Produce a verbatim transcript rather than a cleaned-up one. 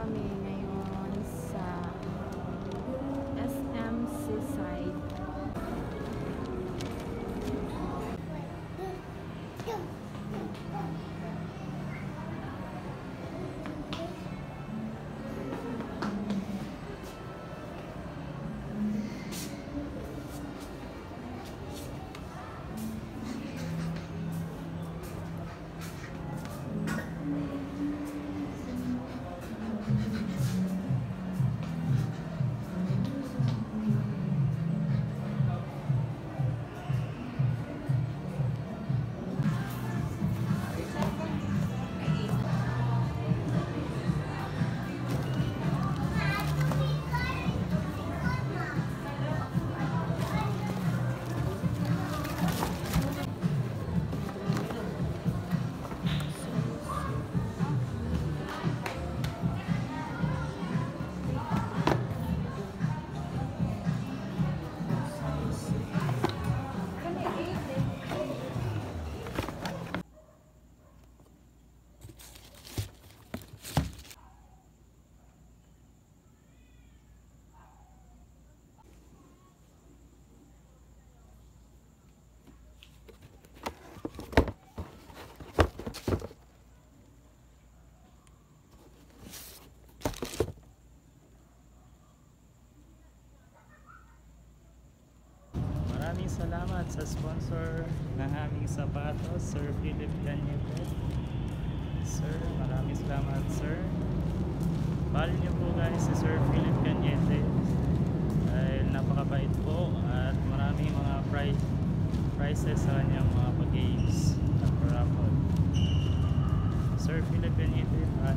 kami ngayon sa S M Seaside. Maraming salamat sa sponsor ng aming sapatos, Sir Philip Cañete. Sir, maraming salamat sir. Follow niyo po guys si Sir Philip Cañete dahil napakabait po at maraming mga prize prizes sa kanyang mga pag-games at raffle. Sir Philip Cañete,